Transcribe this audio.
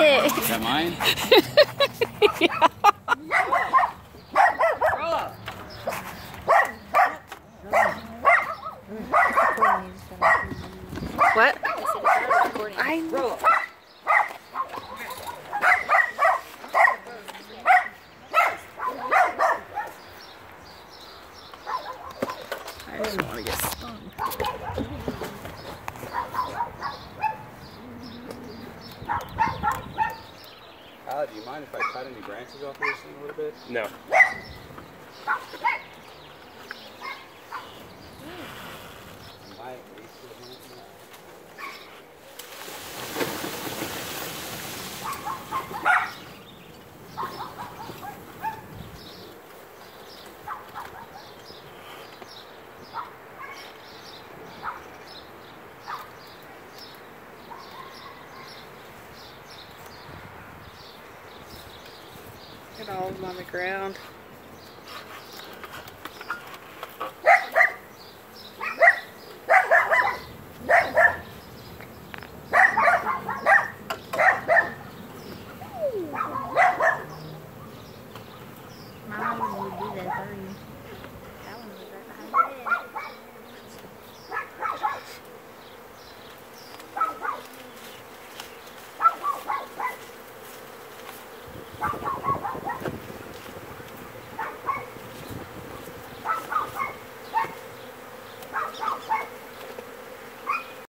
Is that mine? Yeah. What? I know. I just want to get stung. Do you mind if I cut any branches off of this thing a little bit? No. Look at all of them on the ground. Mama would do that for you. That one was right behind your head.